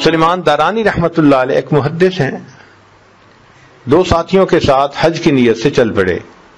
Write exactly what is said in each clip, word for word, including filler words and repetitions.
سلیمان دارانی رحمت اللہ علیہ ایک محدث ہیں، دو ساتھیوں کے ساتھ حج کی نیت سے چل پڑے۔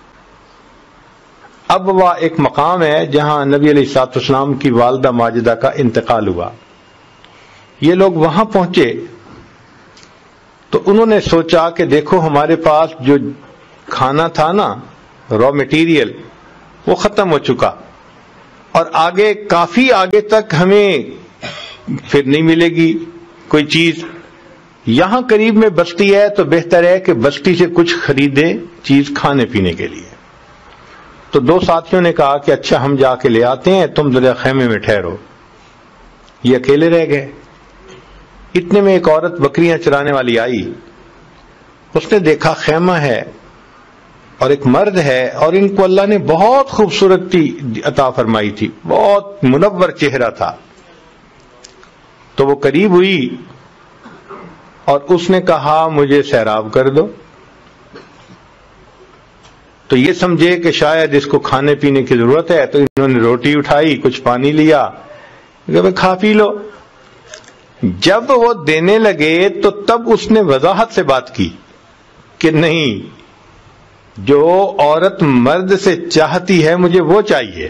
اب وہ ایک مقام ہے جہاں نبی علیہ الصلوۃ والسلام کی والدہ ماجدہ کا انتقال ہوا۔ یہ لوگ وہاں پہنچے تو انہوں نے سوچا کہ دیکھو ہمارے پاس جو کھانا تھا نا، را مٹیریل، وہ ختم ہو چکا، اور آگے کافی آگے تک ہمیں پھر نہیں ملے گی کوئی چیز۔ یہاں قریب میں بستی ہے تو بہتر ہے کہ بستی سے کچھ خریدے چیز کھانے پینے کے لیے۔ تو دو ساتھیوں نے کہا کہ اچھا ہم جا کے لے آتے ہیں، تم ذرا خیمے میں ٹھہرو۔ یہ اکیلے رہ گئے۔ اتنے میں ایک عورت بکریاں چرانے والی آئی، اس نے دیکھا خیمہ ہے اور ایک مرد ہے، اور ان کو اللہ نے بہت خوبصورتی عطا فرمائی تھی، بہت منور چہرہ تھا۔ تو وہ قریب ہوئی اور اس نے کہا مجھے سیراب کر دو۔ تو یہ سمجھے کہ شاید اس کو کھانے پینے کی ضرورت ہے، تو انہوں نے روٹی اٹھائی، کچھ پانی لیا، کہ کھا پی لو۔ جب وہ دینے لگے تو تب اس نے وضاحت سے بات کی کہ نہیں، جو عورت مرد سے چاہتی ہے مجھے وہ چاہیے۔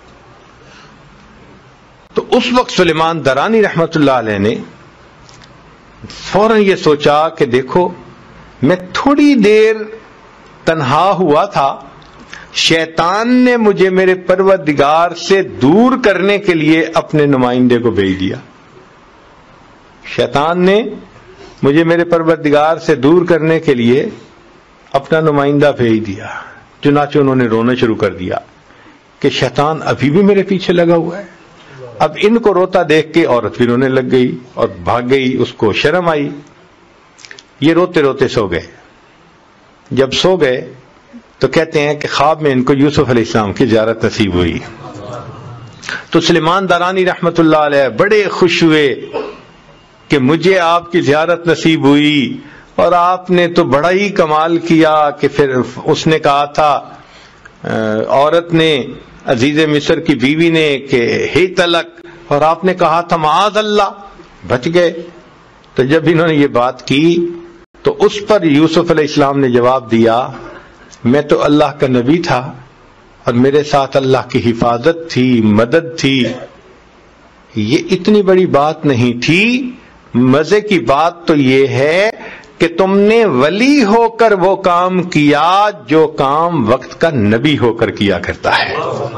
تو اس وقت سلیمان دارانی رحمت اللہ علیہ نے فوراً یہ سوچا کہ دیکھو میں تھوڑی دیر تنہا ہوا تھا، شیطان نے مجھے میرے پروردگار سے دور کرنے کے لیے اپنے نمائندے کو بھیج دیا۔ شیطان نے مجھے میرے پروردگار سے دور کرنے کے لیے اپنا نمائندہ بھیج دیا۔ چنانچہ انہوں نے رونا شروع کر دیا کہ شیطان ابھی بھی میرے پیچھے لگا ہوا ہے۔ اب ان کو روتا دیکھ کے عورت بھی رونے لگ گئی اور بھاگ گئی، اس کو شرم آئی۔ یہ روتے روتے سو گئے۔ جب سو گئے تو کہتے ہیں کہ خواب میں ان کو یوسف علیہ السلام کی زیارت نصیب ہوئی۔ تو سلیمان دارانی رحمت اللہ علیہ بڑے خوش ہوئے کہ مجھے آپ کی زیارت نصیب ہوئی، اور آپ نے تو بڑا ہی کمال کیا کہ پھر اس نے کہا تھا عورت نے، عزیز مصر کی بیوی نے، کہ ہی تلک، اور آپ نے کہا تھا معاذ اللہ، بچ گئے۔ تو جب انہوں نے یہ بات کی تو اس پر یوسف علیہ السلام نے جواب دیا، میں تو اللہ کا نبی تھا اور میرے ساتھ اللہ کی حفاظت تھی، مدد تھی، یہ اتنی بڑی بات نہیں تھی۔ مزے کی بات تو یہ ہے کہ تم نے ولی ہو کر وہ کام کیا جو کام وقت کا نبی ہو کر کیا کرتا ہے۔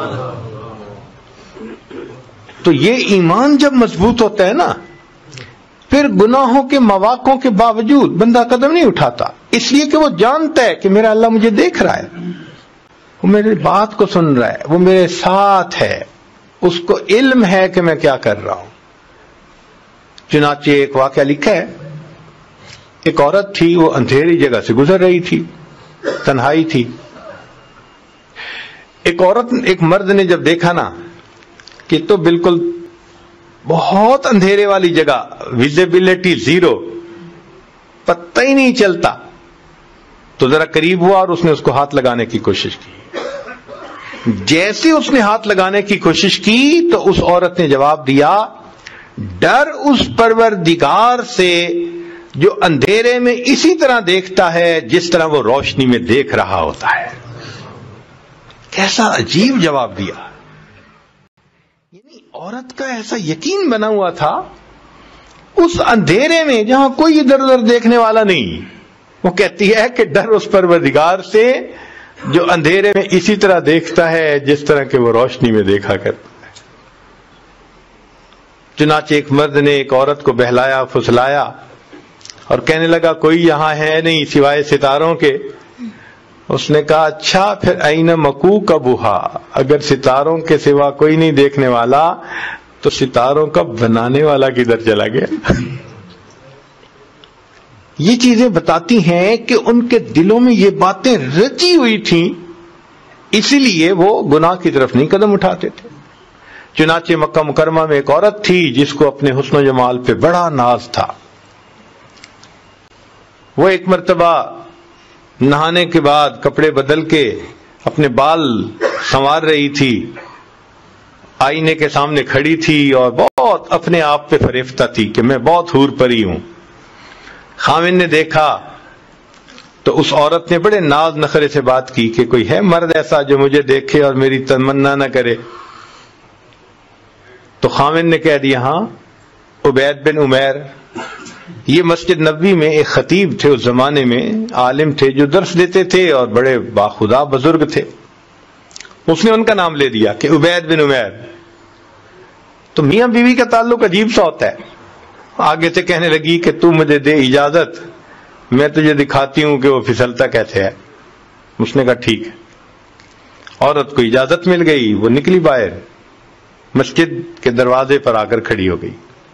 تو یہ ایمان جب مضبوط ہوتا ہے نا، پھر گناہوں کے مواقعوں کے باوجود بندہ قدم نہیں اٹھاتا، اس لیے کہ وہ جانتا ہے کہ میرا اللہ مجھے دیکھ رہا ہے، وہ میری بات کو سن رہا ہے، وہ میرے ساتھ ہے، اس کو علم ہے کہ میں کیا کر رہا ہوں۔ چنانچہ ایک واقعہ لکھا ہے، ایک عورت تھی، وہ اندھیری جگہ سے گزر رہی تھی، تنہائی تھی۔ ایک عورت ایک مرد نے جب دیکھا نا کہ تو بالکل بہت اندھیرے والی جگہ، ویزیبلٹی زیرو، پتہ ہی نہیں چلتا، تو ذرا قریب ہوا اور اس نے اس کو ہاتھ لگانے کی کوشش کی۔ جیسے اس نے ہاتھ لگانے کی کوشش کی تو اس عورت نے جواب دیا، ڈر اس پروردگار سے جو اندھیرے میں اسی طرح دیکھتا ہے جس طرح وہ روشنی میں دیکھ رہا ہوتا ہے۔ کیسا عجیب جواب دیا! یعنی عورت کا ایسا یقین بنا ہوا تھا اس اندھیرے میں جہاں کوئی ادھر ادھر دیکھنے والا نہیں، وہ کہتی ہے کہ ڈر اس پروردگار سے جو اندھیرے میں اسی طرح دیکھتا ہے جس طرح کہ وہ روشنی میں دیکھا کرتا ہے۔ چنانچہ ایک مرد نے ایک عورت کو بہلایا پھسلایا اور کہنے لگا کوئی یہاں ہے نہیں سوائے ستاروں کے۔ اس نے کہا اچھا پھر این مکو کا بوہا، اگر ستاروں کے سوا کوئی نہیں دیکھنے والا تو ستاروں کا بنانے والا کدھر چلا گیا؟ یہ چیزیں بتاتی ہیں کہ ان کے دلوں میں یہ باتیں رچی ہوئی تھیں، اسی لیے وہ گناہ کی طرف نہیں قدم اٹھاتے تھے۔ چنانچہ مکہ مکرمہ میں ایک عورت تھی جس کو اپنے حسن و جمال پہ بڑا ناز تھا۔ وہ ایک مرتبہ نہانے کے بعد کپڑے بدل کے اپنے بال سنوار رہی تھی آئینے کے سامنے کھڑی تھی اور بہت اپنے آپ پہ فریفتہ تھی کہ میں بہت حور پری ہوں. خاوند نے دیکھا تو اس عورت نے بڑے ناز نخرے سے بات کی کہ کوئی ہے مرد ایسا جو مجھے دیکھے اور میری تمنا نہ کرے. تو خاوند نے کہہ دیا ہاں عبید بن عمیر. یہ مسجد نبوی میں ایک خطیب تھے اس زمانے میں، عالم تھے جو درس دیتے تھے اور بڑے باخدا بزرگ تھے. اس نے ان کا نام لے دیا کہ عبید بن عمیر. تو میاں بیوی کا تعلق عجیب سا ہوتا ہے. آگے سے کہنے لگی کہ تو مجھے دے اجازت، میں تجھے دکھاتی ہوں کہ وہ پھسلتا کیسے ہے. اس نے کہا ٹھیک ہے. عورت کو اجازت مل گئی، وہ نکلی باہر، مسجد کے دروازے پر آ کر کھڑی ہو گئی.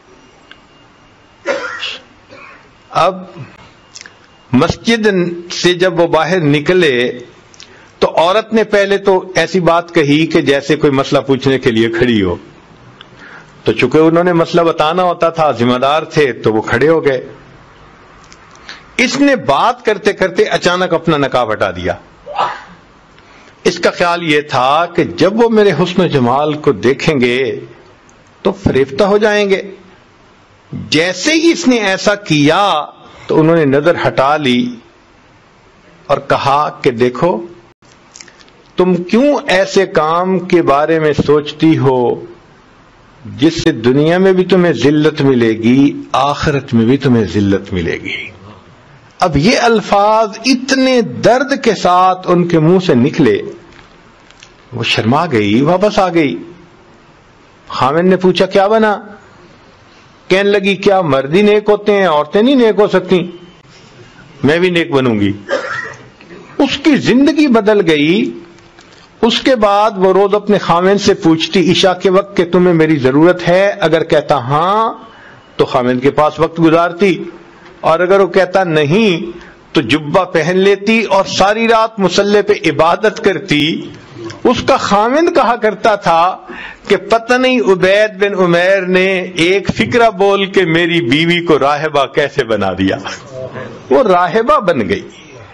اب مسجد سے جب وہ باہر نکلے تو عورت نے پہلے تو ایسی بات کہی کہ جیسے کوئی مسئلہ پوچھنے کے لیے کھڑی ہو. تو چونکہ انہوں نے مسئلہ بتانا ہوتا تھا، ذمہ دار تھے، تو وہ کھڑے ہو گئے. اس نے بات کرتے کرتے اچانک اپنا نقاب ہٹا دیا. اس کا خیال یہ تھا کہ جب وہ میرے حسن و جمال کو دیکھیں گے تو فریفتہ ہو جائیں گے. جیسے ہی اس نے ایسا کیا تو انہوں نے نظر ہٹا لی اور کہا کہ دیکھو تم کیوں ایسے کام کے بارے میں سوچتی ہو جس سے دنیا میں بھی تمہیں ذلت ملے گی، آخرت میں بھی تمہیں ذلت ملے گی. اب یہ الفاظ اتنے درد کے ساتھ ان کے منہ سے نکلے، وہ شرما گئی، واپس آ گئی. خاوند نے پوچھا کیا بنا؟ کہنے لگی کیا مرد ہی نیک ہوتے ہیں، عورتیں نہیں نیک ہو سکتی؟ میں بھی نیک بنوں گی. اس کی زندگی بدل گئی. اس کے بعد وہ روز اپنے خاوند سے پوچھتی عشاء کے وقت کہ تمہیں میری ضرورت ہے. اگر کہتا ہاں تو خاوند کے پاس وقت گزارتی، اور اگر وہ کہتا نہیں تو جبہ پہن لیتی اور ساری رات مصلی پہ عبادت کرتی. اس کا خاوند کہا کرتا تھا کہ پتہ نہیں عبید بن عمیر نے ایک فکرہ بول کے میری بیوی کو راہبہ کیسے بنا دیا. وہ راہبہ بن گئی.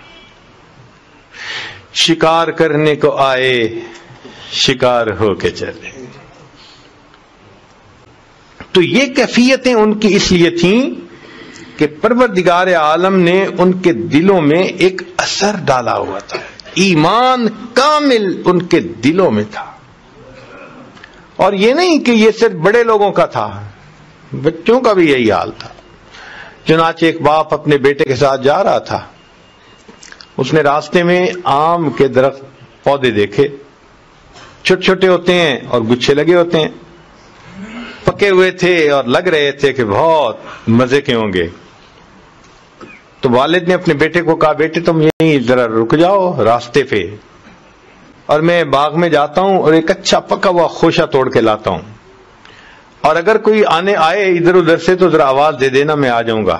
شکار کرنے کو آئے، شکار ہو کے چلے. تو یہ کیفیتیں ان کی اس لیے تھیں کہ پروردگار عالم نے ان کے دلوں میں ایک اثر ڈالا ہوا تھا. ایمان کامل ان کے دلوں میں تھا. اور یہ نہیں کہ یہ صرف بڑے لوگوں کا تھا، بچوں کا بھی یہی حال تھا. چنانچہ ایک باپ اپنے بیٹے کے ساتھ جا رہا تھا. اس نے راستے میں آم کے درخت پودے دیکھے، چھوٹے چھوٹے ہوتے ہیں اور گچھے لگے ہوتے ہیں، پکے ہوئے تھے اور لگ رہے تھے کہ بہت مزے کے ہوں گے. تو والد نے اپنے بیٹے کو کہا بیٹے تم یہیں ذرا رک جاؤ راستے پہ، اور میں باغ میں جاتا ہوں اور ایک اچھا پکا ہوا خوشہ توڑ کے لاتا ہوں، اور اگر کوئی آنے آئے ادھر ادھر سے تو ذرا آواز دے دینا، میں آ جاؤں گا.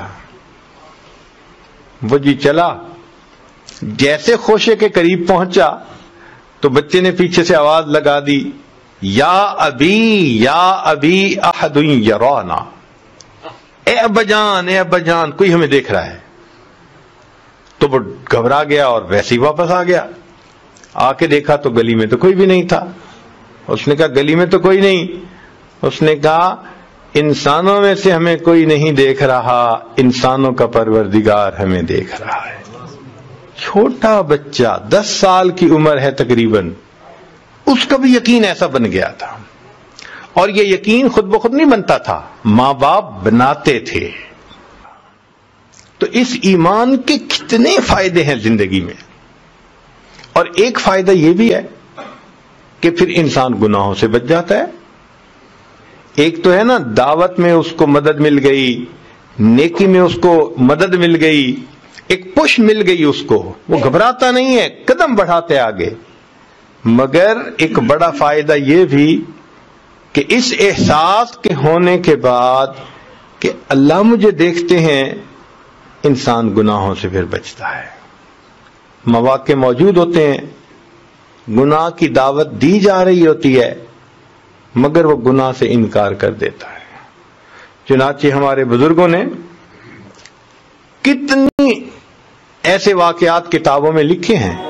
وہ جی چلا. جیسے خوشے کے قریب پہنچا تو بچے نے پیچھے سے آواز لگا دی یا ابی یا ابی احد یرانا، اے ابا جان اے ابا جان کوئی ہمیں دیکھ رہا ہے. تو وہ گھبرا گیا اور ویسے ہی واپس آ گیا. آ کے دیکھا تو گلی میں تو کوئی بھی نہیں تھا. اس نے کہا گلی میں تو کوئی نہیں. اس نے کہا انسانوں میں سے ہمیں کوئی نہیں دیکھ رہا، انسانوں کا پروردگار ہمیں دیکھ رہا ہے. چھوٹا بچہ دس سال کی عمر ہے تقریباً، اس کا بھی یقین ایسا بن گیا تھا. اور یہ یقین خود بخود نہیں بنتا تھا، ماں باپ بناتے تھے. تو اس ایمان کے کتنے فائدے ہیں زندگی میں. اور ایک فائدہ یہ بھی ہے کہ پھر انسان گناہوں سے بچ جاتا ہے. ایک تو ہے نا دعوت میں اس کو مدد مل گئی، نیکی میں اس کو مدد مل گئی، ایک پش مل گئی اس کو، وہ گھبراتا نہیں ہے، قدم بڑھاتے آگے. مگر ایک بڑا فائدہ یہ بھی کہ اس احساس کے ہونے کے بعد کہ اللہ مجھے دیکھتے ہیں، انسان گناہوں سے پھر بچتا ہے. مواقع موجود ہوتے ہیں، گناہ کی دعوت دی جا رہی ہوتی ہے مگر وہ گناہ سے انکار کر دیتا ہے. چنانچہ ہمارے بزرگوں نے کتنی ایسے واقعات کتابوں میں لکھے ہیں